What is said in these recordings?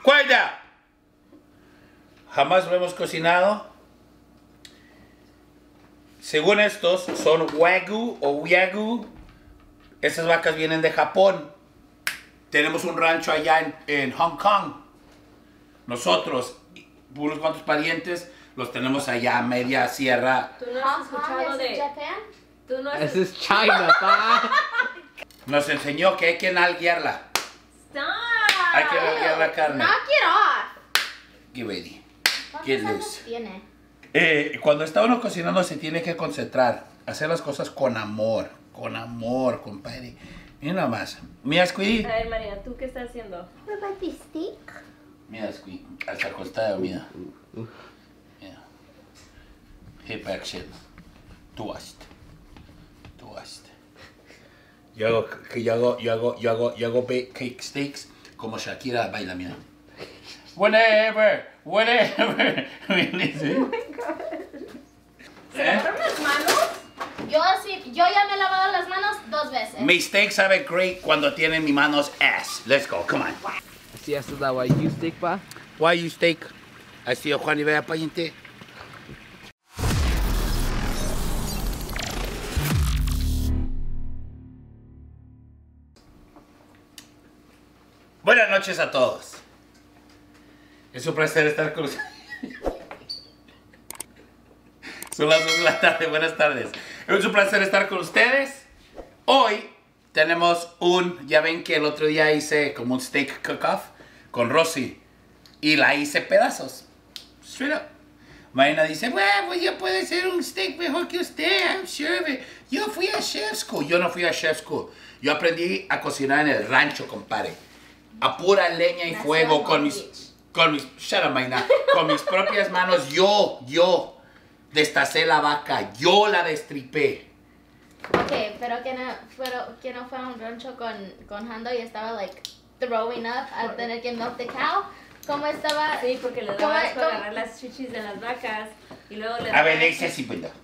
Quiet down. Jamás lo hemos cocinado. Según estos, son Wagyu o Wagyu. Esas vacas vienen de Japón. Tenemos un rancho allá en Hong Kong. Nosotros, unos cuantos parientes, los tenemos allá a media sierra. ¿Tú no has escuchado de Japan? ¿Tú no has This is China, pa. Nos enseñó que hay que nalguearla. Stop. Hay que nalguear la carne. Knock it off. Get ready. ¿Cuántos Get años loose. tiene? Cuando está uno cocinando se tiene que concentrar. Hacer las cosas con amor. Con amor, compadre. Mira nada más. Mira, Squiddy. A ver, María, ¿tú qué estás haciendo? What about the steak? Mira, Squiddy. Hasta acostado, mira. Mira. Hip action. Twist. Twist. Yo hago cake steaks como Shakira baila, mira. Whatever. ¿Se lavaron las manos? Yo ya me he lavado las manos 2 veces. Mi steak sabe great cuando tiene mis manos ass. Let's go, come on. Así es la Wagyu steak, pa. Why you steak? Así es, Juan y vea pariente. Buenas noches a todos. Es un placer estar con ustedes. Son las 2 de la tarde, buenas tardes. Es un placer estar con ustedes. Hoy tenemos ya ven que el otro día hice como un steak cook-off con Rosy. Y la hice pedazos. Straight up. Marina dice, bueno, pues yo puedo hacer un steak mejor que usted, I'm sure of it. Yo fui a chef school. Yo no fui a chef school. Yo aprendí a cocinar en el rancho, compadre. A pura leña y fuego con mis shut up, Marina. Con mis propias manos. Yo destacé la vaca. Yo la destripé. Ok, pero que no fue a un rancho con Hando y estaba like throwing up al tener que milk the cow. ¿Cómo estaba? Sí, porque le daba asco agarrar las chichis de las vacas y luego le A ver, le hice así, pues.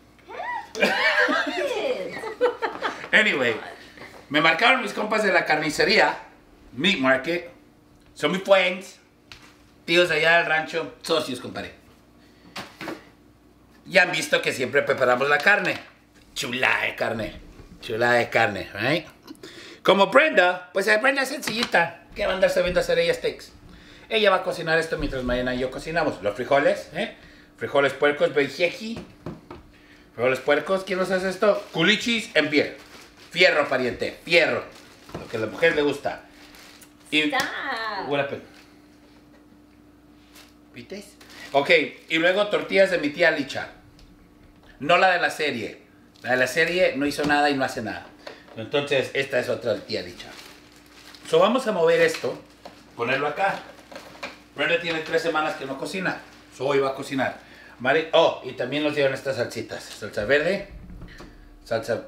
Anyway, me marcaron mis compas de la carnicería, Meat Market. Son mis friends, tíos allá del rancho, socios, compadre. Ya han visto que siempre preparamos la carne. Chula de carne, right? Como Brenda, pues Brenda es sencillita. ¿Qué va a andar sabiendo hacer ella steaks? Ella va a cocinar esto mientras Mariana y yo cocinamos. Los frijoles, frijoles puercos, bejeji. Frijoles puercos, ¿quién nos hace esto? Culichis en piel. Fierro, pariente, fierro. Lo que a la mujer le gusta. Y, Stop. what happened? ¿Viste? Ok, y luego tortillas de mi tía Licha. No la de la serie. La de la serie no hizo nada y no hace nada. Entonces, esta es otra tía Licha. So, vamos a mover esto, ponerlo acá. Brenda tiene 3 semanas que no cocina. So, hoy va a cocinar. Y también nos dieron estas salsitas. Salsa verde, salsa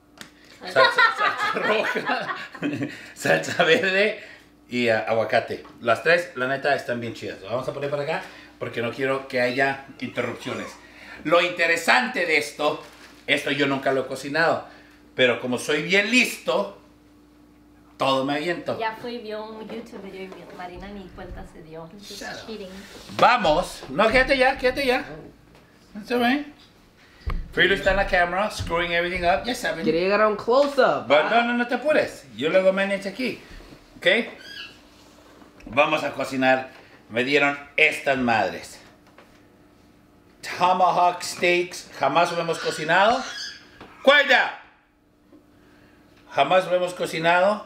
roja, salsa verde y aguacate. Las 3, la neta, están bien chidas. Lo vamos a poner para acá porque no quiero que haya interrupciones. Lo interesante de esto yo nunca lo he cocinado, pero como soy bien listo, todo me aviento. Ya fui, vio un YouTube video y Marina ni cuenta se dio. Just cheating. Vamos. No, quédate ya. That's alright. Frito está en la cámara, screwing everything up. Ya saben. Quería llegar a un close-up. No te apures. Yo luego me manage aquí. ¿Ok? Vamos a cocinar. Me dieron estas madres. Tomahawk steaks. Jamás lo hemos cocinado. Quiet down. Jamás lo hemos cocinado.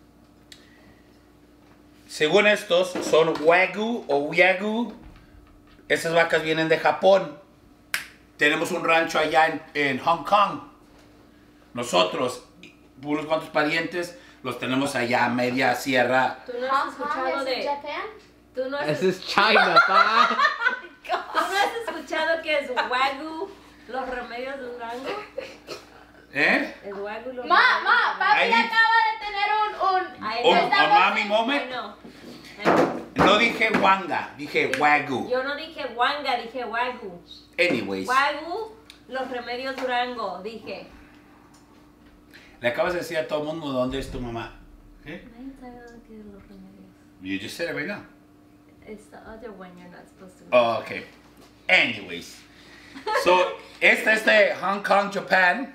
Según estos, son Wagyu o Wagyu. Esas vacas vienen de Japón. Tenemos un rancho allá en Hong Kong. Nosotros, unos cuantos parientes, los tenemos allá a media sierra. ¿Tú no has escuchado de Japan? ¿Tú no has This is China, pa. ¿Tú no has escuchado que es Wagyu los remedios de un rango? ¿Eh? Es Wagyu los Papi Ahí- acaba de tener Ay, Un no. mami moment. Ay, no. No dije Wanga, dije Wagyu. Yo no dije Wanga, dije Wagyu. Anyways, Wagyu, los remedios Durango, dije. le acabas de decir a todo el mundo dónde es tu mamá. ¿Eh? Nadie sabe qué es los remedios. You just said it right now. It's the other one you're not supposed to. Oh, okay. Anyways. So, esta es de Hong Kong, Japan.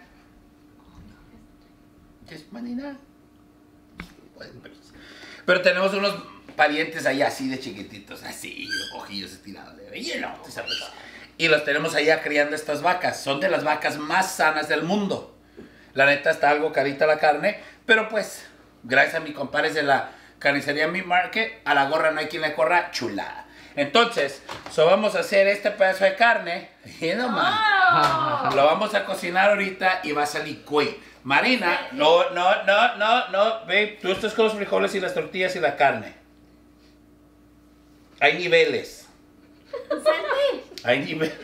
Es Manila. Pero tenemos unos parientes allá así de chiquititos, así, ojillos estirados de relleno, ¿tú sabes? Y los tenemos allá criando estas vacas. Son de las vacas más sanas del mundo. La neta está algo carita la carne, pero pues, gracias a mis compadres de la carnicería Meat Market, a la gorra no hay quien le corra, chulada. Entonces, vamos a hacer este pedazo de carne, y nomás, lo vamos a cocinar ahorita y va a salir cuy. Marina, no, babe, tú estás con los frijoles y las tortillas y la carne. Hay niveles. Hay niveles.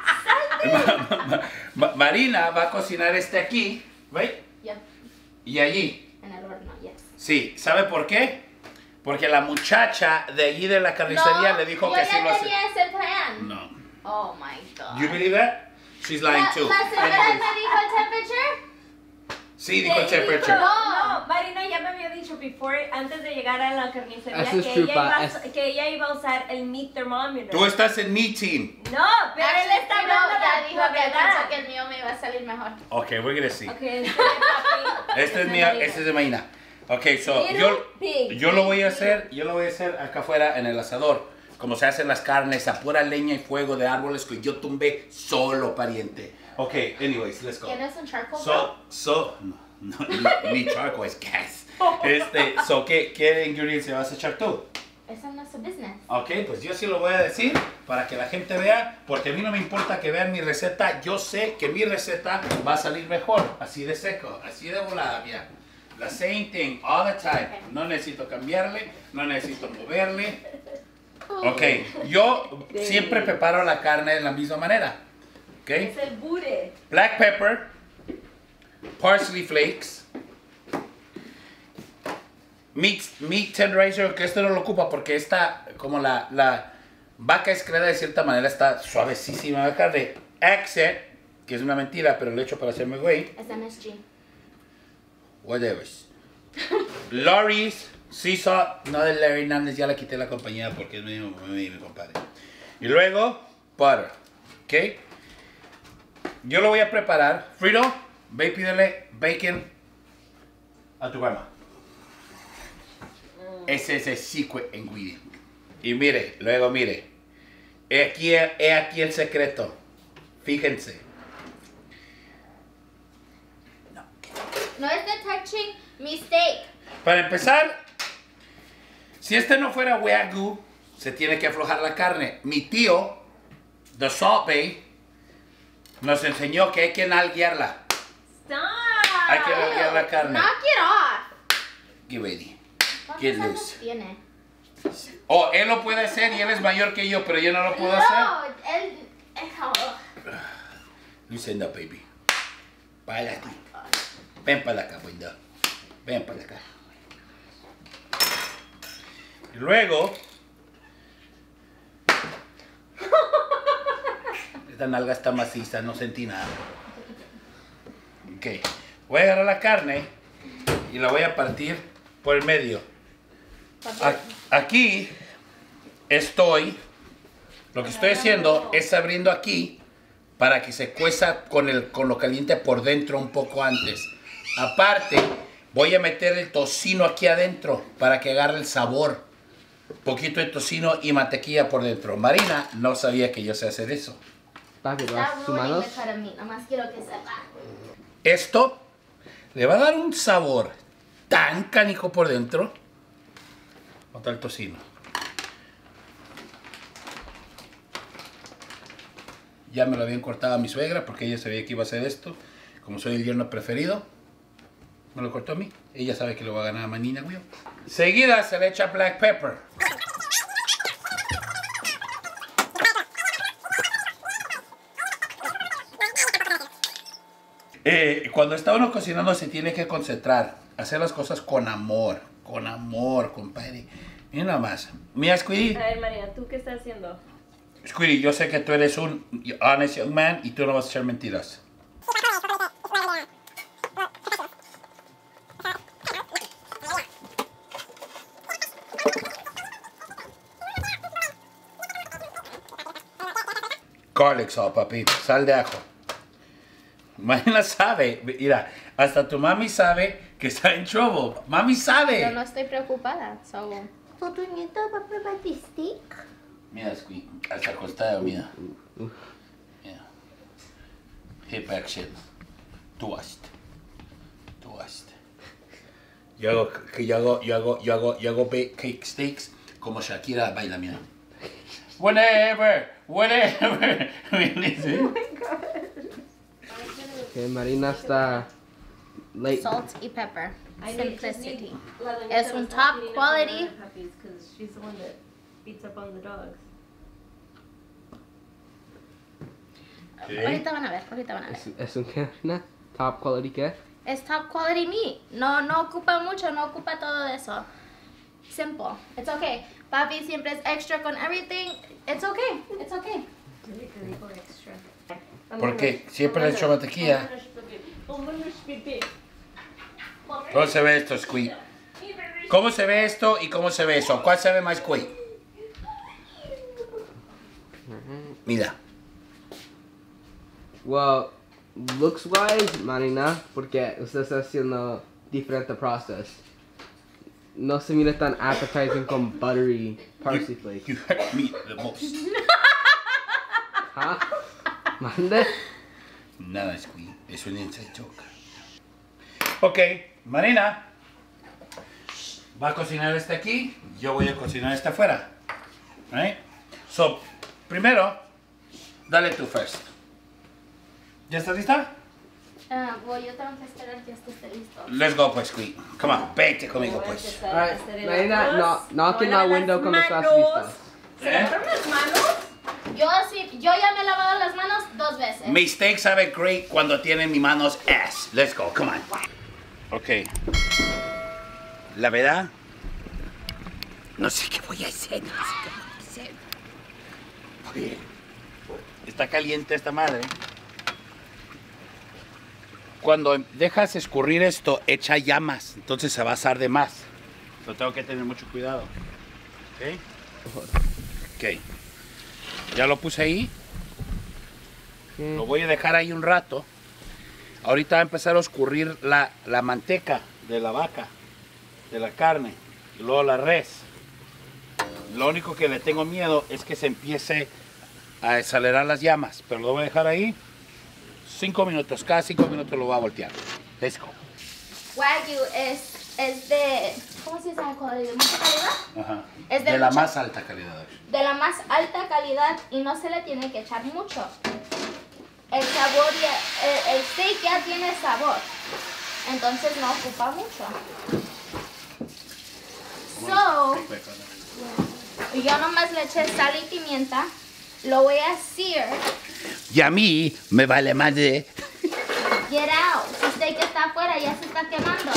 Marina va a cocinar este aquí, ¿veis? Yep. Y allí. En el horno, yes. Sí, ¿sabe por qué? Porque la muchacha de allí de la carnicería le dijo que sí lo hace. Yo ya tenía ese plan. No. Oh my God. You believe that? She's lying too. ¿La señora me dijo temperature? Sí, dijo Te temperature. dijo- No, Marina ya me había dicho antes de llegar a la carnicería Eso es que, true, que ella iba a usar el meat thermometer. Tú estás en mi team. No, pero él está hablando ya la dijo que pensó verdad. que el mío me iba a salir mejor. Ok, we're gonna see. Okay, papi. Este es mío, este es de Marina. Ok, so, yo lo voy a hacer acá afuera en el asador. Como se hacen las carnes a pura leña y fuego de árboles que yo tumbé solo, pariente. Ok, anyways, let's go. ¿Tienes un charcoal, bro? No, ni charcoal, es gas. ¿Qué ingredientes vas a echar tú? Eso no es su business. Ok, pues yo sí lo voy a decir para que la gente vea, porque a mí no me importa que vean mi receta, yo sé que mi receta va a salir mejor, así de seco, así de volada, mira. La same thing, all the time. No necesito cambiarle, no necesito moverle. Ok, yo siempre preparo la carne de la misma manera. Ok, Es el bure. black pepper, parsley flakes, meat tenderizer, que esto no lo ocupa porque está como la vaca es creada de cierta manera, está suavecísima la carne. Accent, que es una mentira, pero lo he hecho para hacerme güey. Es MSG. Whatever. Lori's Sea Salt, no de Larry Hernández, ya le quité la compañía porque es mi compadre. Y luego, butter, ¿ok? Yo lo voy a preparar. Frito, ve y pídele bacon a tu mamá. Ese es el secret ingredient. Y luego mire. He aquí el secreto. Fíjense. No es de touching mi steak. Para empezar, si este no fuera Wagyu, se tiene que aflojar la carne. Mi tío, The Salt Bay, nos enseñó que hay que nalguearla. Stop. Hay que nalguear la carne. Knock it off. Get ready. ¿Cuántos Get años loose. tiene? Oh, él lo puede hacer y él es mayor que yo, pero yo no lo puedo hacer. No, él... Listen up, baby. Para aquí. Ven para acá, window. Ven para acá. Y luego... Esta nalga está maciza, no sentí nada. Ok. Voy a agarrar la carne y la voy a partir por el medio. Aquí lo que estoy haciendo es abriendo aquí para que se cueza con lo caliente por dentro un poco antes. Aparte, voy a meter el tocino aquí adentro para que agarre el sabor. Poquito de tocino y mantequilla por dentro. Marina no sabía que yo sé hacer eso. Papi, ¿lo Está haces tus ruining manos? the cut of meat. Nomás quiero que sepa. Esto le va a dar un sabor tan canijo por dentro. Bota el tocino. Ya me lo habían cortado a mi suegra porque ella sabía que iba a hacer esto. Como soy el yerno preferido, me lo cortó a mí. Ella sabe que lo va a ganar a Manina, güey. Seguida se le echa black pepper. Cuando está uno cocinando se tiene que concentrar. Hacer las cosas con amor, compadre. Mira nada más. Mira, Squiddy. A ver, María, ¿tú qué estás haciendo? Squiddy, yo sé que tú eres un honest young man y tú no vas a echar mentiras. Garlic salt, papi. Sal de ajo. Marina sabe. Mira, hasta tu mami sabe que está en trouble. Mami Yo sabe. no estoy preocupada. So, ¿Tu nieto va a probar de steak? Mira, Squeak. Hasta acostado, mira. Mira. Hip action. Twist. Yo hago cake steaks como Shakira baila, mira. Whatever. Okay, Marina está late. salt y pepper. I need Simplicity. La doña Es se un lo está top cleaning up quality. on the puppies 'cause she's the one that beats up on the dogs. Ahorita van a ver. ¿Es un qué, Marina? Top quality qué? Es top quality meat. No ocupa mucho, no ocupa todo eso. Simple. It's okay. Papi siempre es extra con everything. It's okay. Dile que dijo extra. Porque siempre le echo mantequilla. Vámonos, bebé. ¿Cómo se ve esto, Squeak? ¿Cómo se ve esto y cómo se ve eso? ¿Cuál se ve más Squeak? Mira. Well, looks wise, Marina, porque usted está haciendo diferente process. No se mira tan appetizing con buttery parsley flakes. You hurt me the most. ¿Ah? ¿Mande? Nada, Squeak. Es un inside joke. Ok, Marina va a cocinar este aquí. Yo voy a cocinar este afuera. Right? So, primero, dale tú first. ¿Ya estás lista? Yo tengo que esperar que esto esté listo. Let's go, pues, Squeak. Come on, vete conmigo, pues. Alright, Marina, knock in my window cuando estás lista. ¿Se lavaron las manos? Yo ya me he lavado las manos 2 veces. Mi steak sabe great cuando tiene mis manos ass. Let's go, come on. Ok. La verdad, no sé qué voy a hacer, Oye, está caliente esta madre. Cuando dejas escurrir esto, echa llamas, entonces se va a asar de más. Lo tengo que tener mucho cuidado. Ok. Ya lo puse ahí. Lo voy a dejar ahí un rato. Ahorita va a empezar a escurrir la manteca de la vaca, de la carne, y luego la res. Lo único que le tengo miedo es que se empiece a acelerar las llamas, pero lo voy a dejar ahí 5 minutos. Cada 5 minutos lo voy a voltear. Let's go. Wagyu es de... ¿Cómo se llama? ¿De mucha calidad? Ajá. Es de de la mucha- más alta calidad. De la más alta calidad y no se le tiene que echar mucho. El sabor, el steak ya tiene sabor, entonces no ocupa mucho. So, yo nomás le eché sal y pimienta, lo voy a sear. Y a mí me vale madre. Get out, su steak está afuera, ya se está quemando.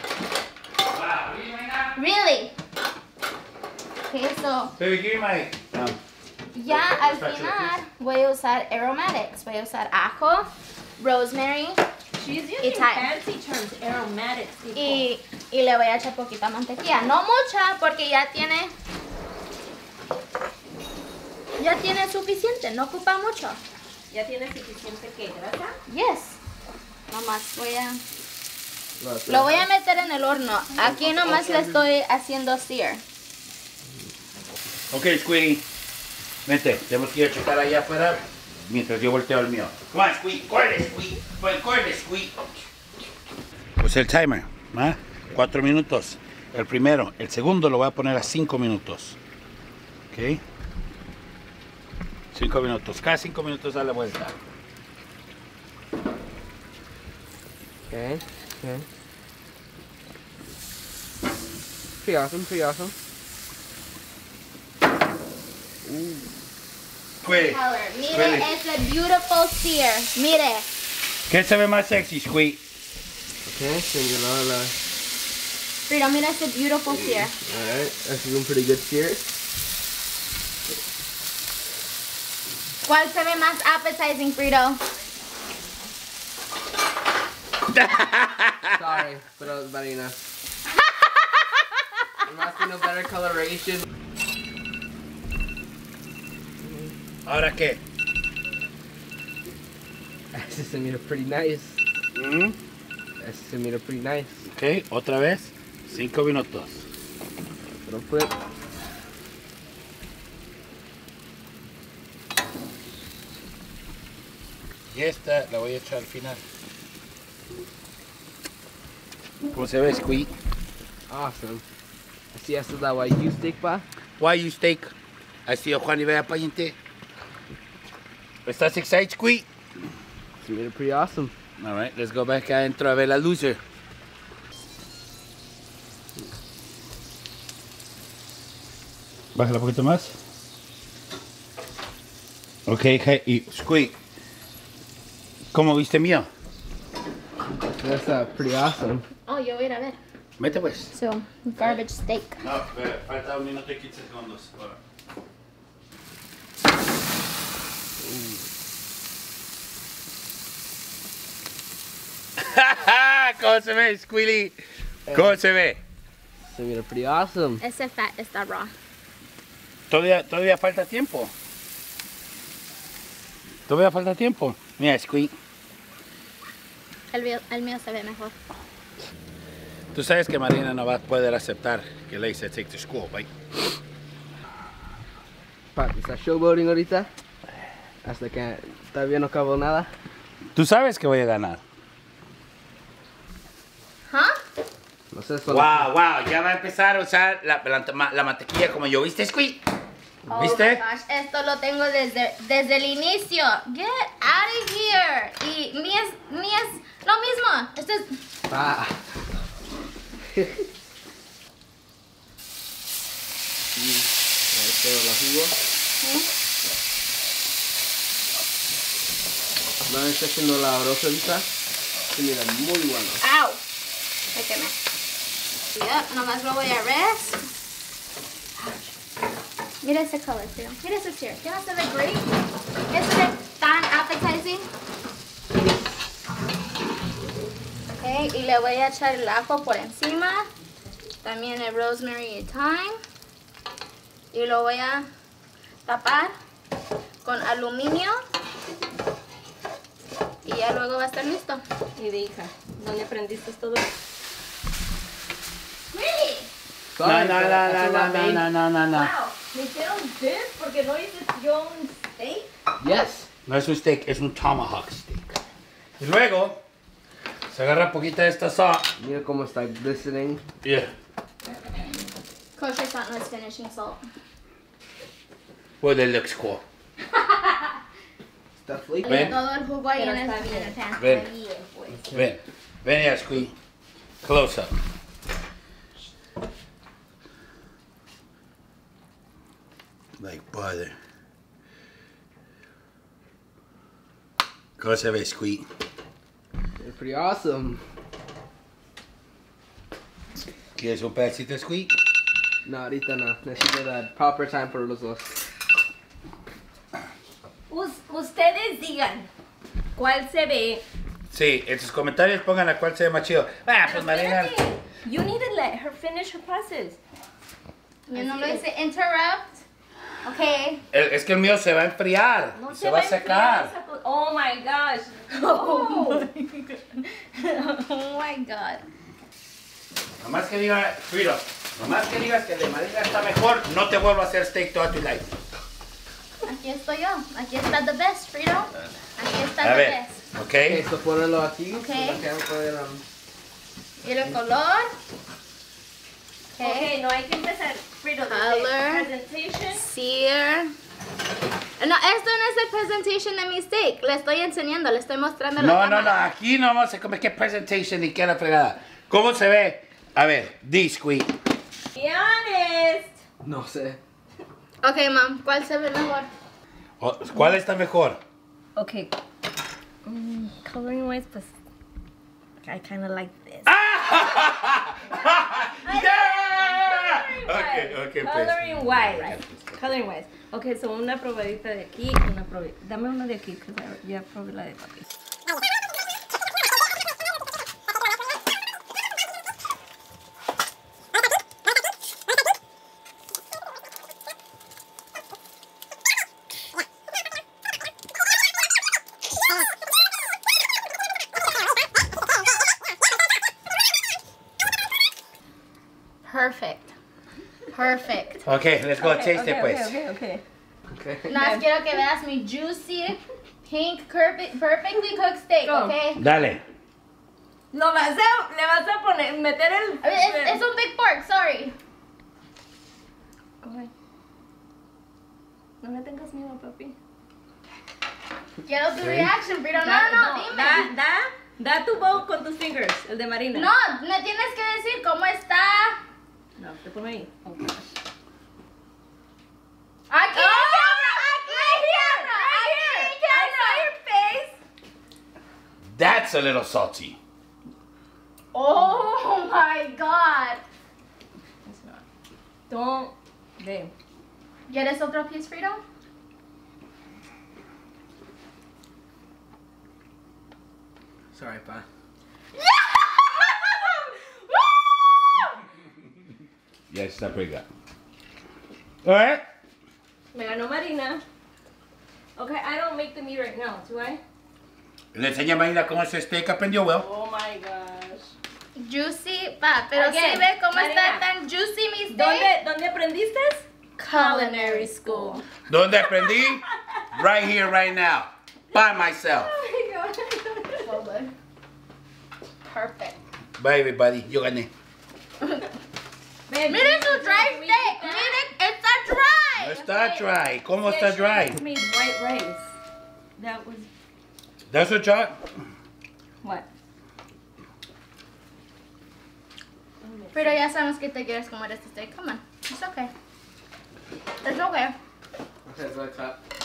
Really? Okay, so Baby, give me my... ya al final voy a usar aromatics, voy a usar ajo, rosemary She's y using thyme. fancy terms, aromatics, people. Y le voy a echar poquita mantequilla. No mucha, porque ya tiene suficiente, no ocupa mucho. ¿Ya tienes suficiente que grasa? Yes. Nomás lo voy a meter en el horno. Aquí nomás le estoy haciendo sear. Ok, Squeaky. Vente, tenemos que ir a checar allá afuera mientras yo volteo el mío. Come on, Squeaky, corre, Squeaky. Corre, Squeaky. Pues el timer, ¿ah? 4 minutos. El primero. El segundo lo voy a poner a 5 minutos. Ok. 5 minutos. Cada 5 minutos da la vuelta. Okay. Pretty awesome. Squeaky. Color. Mire Really? ese beautiful sear. Mire. ¿Qué se ve más sexy, Squeaky? Okay, señora. Pero mira ese beautiful sear. Alright, that's doing pretty good sear. ¿Cuál se ve más appetizing, Frito? Sorry, pero Marina. I'm asking a better coloration. ¿Ahora qué? Ese se mira pretty nice. Mm. Ese se mira pretty nice. Ok, otra vez. 5 minutos. Little flip. Y esta la voy a echar al final. ¿Cómo se ve, Squeak? Awesome. Así esta es la Wagyu steak, pa. Wagyu steak. Así o Juan y vea payente. ¿Estás excited, Squeak? Se mira pretty awesome. All right, let's go back adentro a ver la loser. Bájala un poquito más. Ok, y Squeak. ¿Cómo viste mío? That's pretty awesome. Oh, yo voy a ir a ver. Vete pues. So, garbage steak. No, espera, falta 1 minuto y 15 segundos. Ahora. ¿Cómo se ve, Squealy? ¿Cómo se ve? Se mira pretty awesome. Ese fat está raw. Todavía falta tiempo. Todavía falta tiempo. Mira, Squeak. El mío se ve mejor. Tú sabes que Marina no va a poder aceptar que le hice take to school, right? Pa, ¿está showboating ahorita? Hasta que todavía no acabó nada. Tú sabes que voy a ganar. ¿Huh? No sé, solo... Wow, ya va a empezar a usar la mantequilla como yo. ¿Viste, Squeak? Oh ¿Viste? my gosh, esto lo tengo desde el inicio. Get out of here. Y ni es lo mismo. Esto es... Pa. Este la jugo. No está haciendo la rosa ahorita. Se mira muy bueno. ¡Au! Me quemé. Yep, nomás lo voy a rest. Mira ese color, tío. Mira ese tear. ¿Qué no se ve great? ¿Eso ve tan appetizing? Ok, y le voy a echar el ajo por encima. También el rosemary y thyme. Y lo voy a tapar con aluminio. Y ya luego va a estar listo. Y de hija, ¿dónde aprendiste todo eso? Really? Sorry, pero eso es la main- No. Wow, ¿me hicieron this porque no hice yo un steak? Yes. No es un steak, es un tomahawk steak. Y luego se agarra poquita de esta salt. Mira cómo está glistening. Yeah. Kosher salt no es finishing salt. Well, it looks cool. Está flaky. Y Ven. todo el jugo ahí Pero en el está bien. pan. Ven. Está bien, pues. Ven ya, Squeak. Close up. Like butter. ¿Cómo se ve, Squeak? It's pretty awesome. ¿Quieres un pedacito de Squeak? No, ahorita no. Necesito dar proper time por los dos. Ustedes digan cuál se ve. Sí, en sus comentarios pongan a cuál se ve más chido. Ah, pues Marina. Espérate. You need to let her finish her process. Yo no lo hice interrupt. Okay. Es que el mío se va a enfriar. No se va a secar. enfriar esa oh my gosh. Oh. Oh my god. Nomás que diga, Frito, nomás que digas que el de Marina está mejor, no te vuelvo a hacer steak toda tu life. Aquí estoy yo. Aquí está the best, Frito. Aquí está A the ver, best. ¿ok? Esto ponelo aquí. Ok. para que no puedan, Y el color. Okay, no hay que empezar. Frito, Color. presentation. Sear. No, esto no es el presentation de mi steak. Le estoy enseñando, le estoy mostrando la No, no, no, cámara. aquí no vamos a comer qué presentation ni qué la fregada. ¿Cómo se ve? A ver, di, Squeak. Be honest. No sé. Ok, mam, ¿cuál se ve mejor? ¿Cuál está mejor? Okay. Coloring wise, pues I kind of like this. ¡Yeah! Ok, pues. Coloring wise. Coloring wise. Okay, so una probadita de aquí, una probadita. Dame una de aquí, porque ya probé la de papi. Perfect. Okay, let's go taste it, pues. Okay. Okay. Nada más quiero que veas mi juicy, pink, perfectly cooked steak, Go. okay? Dale. Le vas a poner, meter el... It's un big pork, sorry. Go ahead. No me tengas miedo, papi. Quiero tu Okay. reaction, pero no, dime. Da tu bowl con tus fingers, el de Marina. No, me tienes que decir cómo está. No, te pongo ahí. Oh, gosh. Aquí, I saw your face. That's a little salty. Oh my God. It's not. Don't. Babe. ¿Quieres otro piece, Frito? Sorry, pa. Yes, está pretty good. Alright. Me ganó Marina. Okay, I don't make the meat right now, do I? Le enseña a Marina cómo es el steak. Aprendió well. Oh my gosh. Juicy, pa, pero Again, ¿sí ve cómo Marina. está tan juicy mi steak? ¿Dónde aprendiste? Culinary school. ¿Dónde aprendí? Right here, right now. By myself. Oh my god. So good. Perfect. Bye, everybody. Yo gané. Babe, Miren su dry we steak. eat that? Miren, está dry. No está dry. ¿Cómo está Yeah, she dry? just made white rice. That was That's what dry. what? Pero ya sabemos que te quieres comer este steak. Come on. It's okay. It's okay. Okay, so I cut.